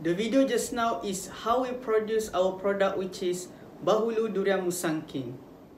The video just now is how we produce our product, which is Bahulu Durian Musang King.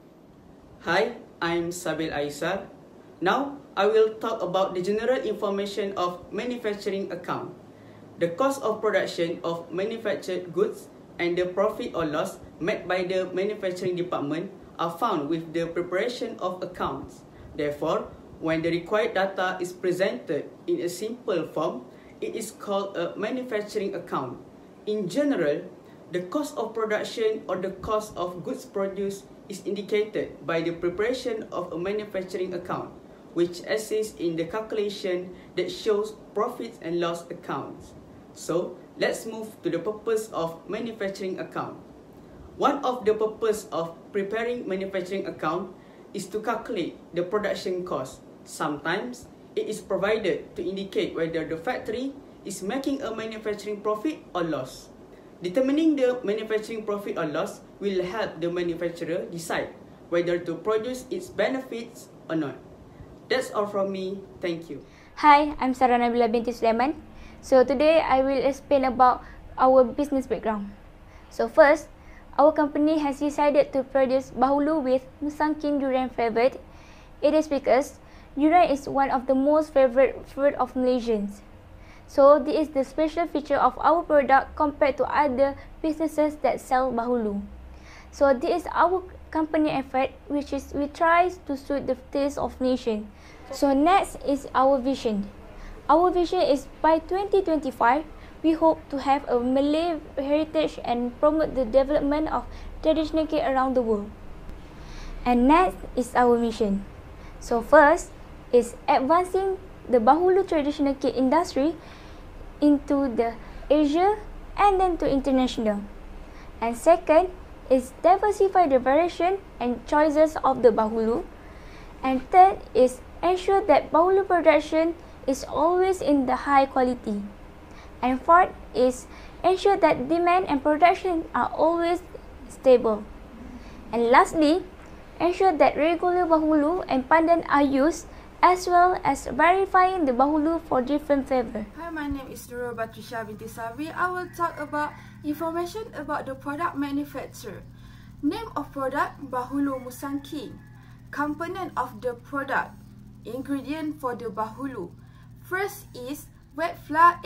Hi, I'm Sabil Aisar. Now, I will talk about the general information of manufacturing account. The cost of production of manufactured goods and the profit or loss made by the manufacturing department are found with the preparation of accounts. Therefore, when the required data is presented in a simple form, it is called a manufacturing account. In general, the cost of production or the cost of goods produced is indicated by the preparation of a manufacturing account, which assists in the calculation that shows profits and loss accounts. So, let's move to the purpose of manufacturing account. One of the purpose of preparing manufacturing account is to calculate the production cost. Sometimes, it is provided to indicate whether the factory is making a manufacturing profit or loss. Determining the manufacturing profit or loss will help the manufacturer decide whether to produce its benefits or not. That's all from me. Thank you. Hi, I'm Sarah Nabila binti Sulaiman. So today I will explain about our business background. So first, our company has decided to produce Bahulu with Musang King durian flavored. It is because durian is one of the most favorite fruit of Malaysians. So this is the special feature of our product compared to other businesses that sell Bahulu. So this is our company effort, which is we try to suit the taste of nation. So next is our vision. Our vision is by 2025, we hope to have a Malay heritage and promote the development of traditional cake around the world. And next is our mission. So first is advancing the Bahulu traditional cake industry into the Asia and then to international. And second is diversify the variation and choices of the Bahulu. And third is ensure that Bahulu production is always in the high quality. And fourth is ensure that demand and production are always stable. And lastly, ensure that regular Bahulu and pandan are used, as well as verifying the Bahulu for different flavor. Hi, my name is Nurul Batrisha binti Sabri. I will talk about information about the product manufacturer. Name of product Bahulu Musang King. Component of the product. Ingredient for the Bahulu. First is wet flour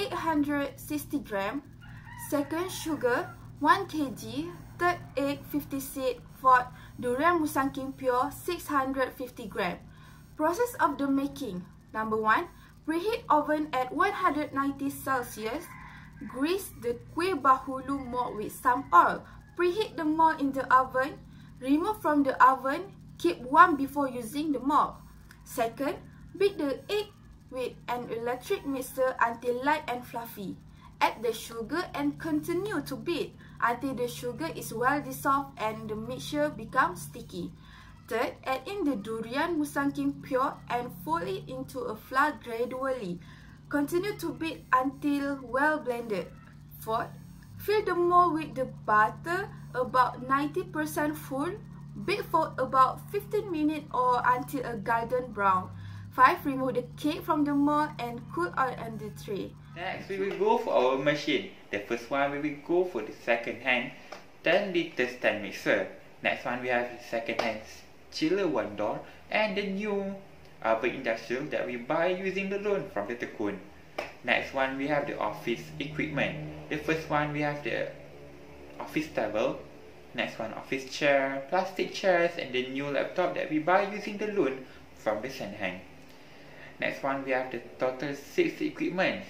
860 gram. Second, sugar 1 kg. Third, egg 50 seed. Fourth, durian Musang King pure 650 gram. Process of the making. Number 1. Preheat oven at 190 Celsius. Grease the kuih Bahulu mold with some oil. Preheat the mold in the oven. Remove from the oven. Keep warm before using the mold. Second, beat the egg with an electric mixer until light and fluffy. Add the sugar and continue to beat until the sugar is well dissolved and the mixture becomes sticky. Third, add in the durian Musang King pure and fold it into a flour gradually. Continue to beat until well blended. Fourth, fill the mold with the butter about 90% full. Bake for about 15 minutes or until a golden brown. 5. Remove the cake from the mold and cool on the tray. Next, we will go for our machine. The first one, we will go for the second hand 10 liter stand mixer. Next one, we have the second hand chiller one door and the new oven industrial that we buy using the loan from the Tekun. Next one, we have the office equipment. The first one, we have the office table. Next one, office chair, plastic chairs, and the new laptop that we buy using the loan from the Senhang. Next one, we have the total 6 equipment,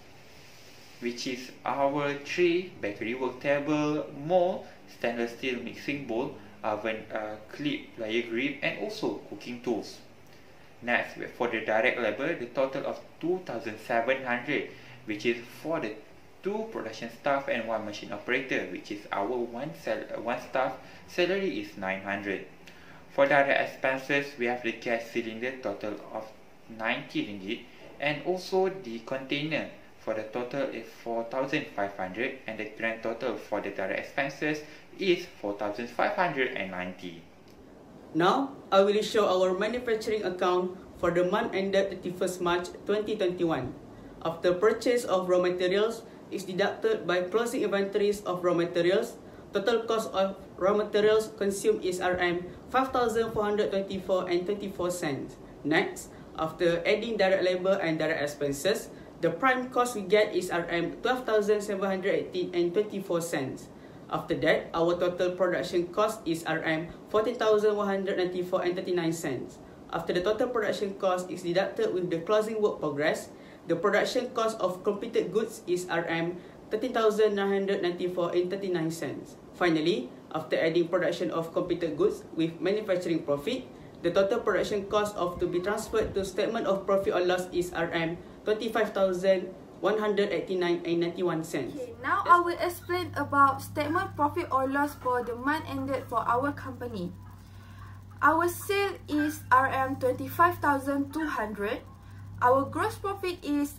which is our tray, bakery work table, mold, stainless steel mixing bowl, oven clip, plier grip, and also cooking tools. Next, for the direct labor, the total of 2,700, which is for the 2 production staff and 1 machine operator, which is our one staff salary is 900. For direct expenses, we have the gas cylinder total of 90 ringgit, and also the container for the total is 4,500, and the grand total for the direct expenses is 4,590. Now, I will show our manufacturing account for the month ended 31st March 2021. After purchase of raw materials, is deducted by closing inventories of raw materials. Total cost of raw materials consumed is RM5,424.24. Next, after adding direct labor and direct expenses, the prime cost we get is RM12,718.24. After that, our total production cost is RM14,194.39. After the total production cost is deducted with the closing work progress, the production cost of completed goods is RM13,994.39. Finally, after adding production of completed goods with manufacturing profit, the total production cost of to be transferred to statement of profit or loss is RM25,189.91. Okay, now I will explain about statement profit or loss for the month ended for our company. Our sale is RM25,200. Our gross profit is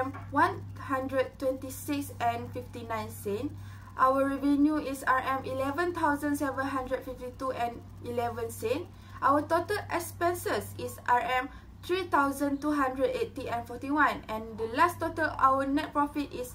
RM126.59. Our revenue is RM11,752.11. Our total expenses is RM3,280.41, and the last total our net profit is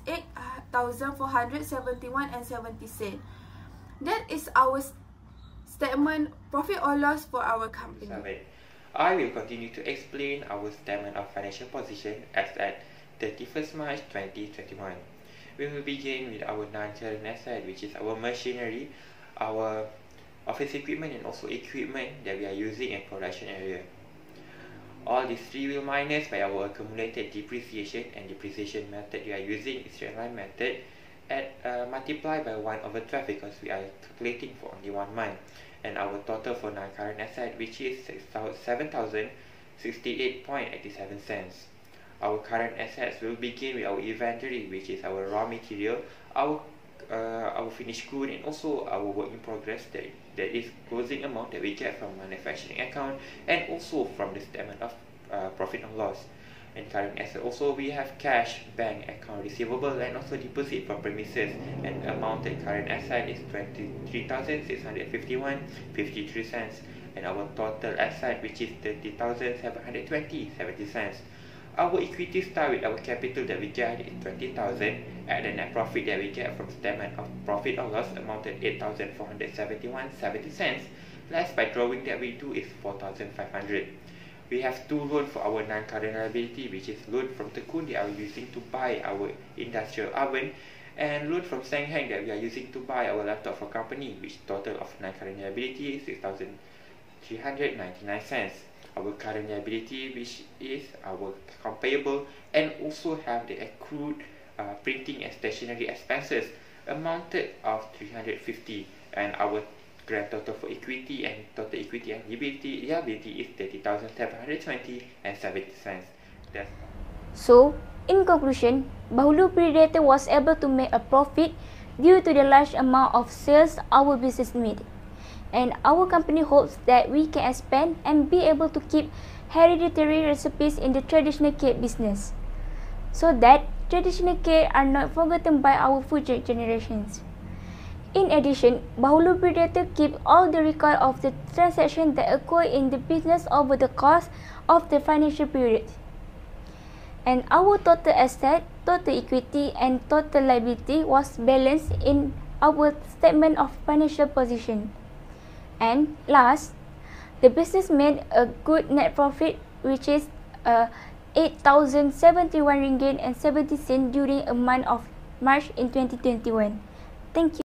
RM8,471.70. That is our statement profit or loss for our company. I will continue to explain our statement of financial position as at 31st March 2021. We will begin with our non-current asset, which is our machinery, our office equipment, and also equipment that we are using in production area. All these three will minus by our accumulated depreciation, and depreciation method we are using is straight line method, at multiply by 1/12 because we are calculating for only 1 month. And our total for non-current asset, which is 7,068.87. Our current assets will begin with our inventory, which is our raw material, our finished good, and also our work in progress, that is closing amount that we get from manufacturing account, and also from the statement of profit and loss. And current asset also we have cash, bank account receivable, and also deposit from premises, and amounted current asset is 23,651.53, and our total asset, which is 30,720.70. Our equity start with our capital that we get is 20,000, and the net profit that we get from statement of profit or loss amounted 8,471.70, less by drawing that we do is 4,500. We have two loans for our non-current liability, which is loan from Tekun that are using to buy our industrial oven, and loan from Sangheng that we are using to buy our laptop for company, which total of non-current liability is 6,399. Our current liability, which is our account payable, and also have the accrued printing and stationery expenses amounted of 350, and our grand total for equity and total equity and liability is 30,720.70. So, in conclusion, Bahulu Predator was able to make a profit due to the large amount of sales our business made. And our company hopes that we can expand and be able to keep hereditary recipes in the traditional cake business, so that traditional cake are not forgotten by our future generations. In addition, Bahulu Predator keep all the record of the transactions that occur in the business over the course of the financial period. And our total asset, total equity, and total liability was balanced in our statement of financial position. And last, the business made a good net profit, which is 8,071 ringgit and 70 cents during a month of March in 2021. Thank you.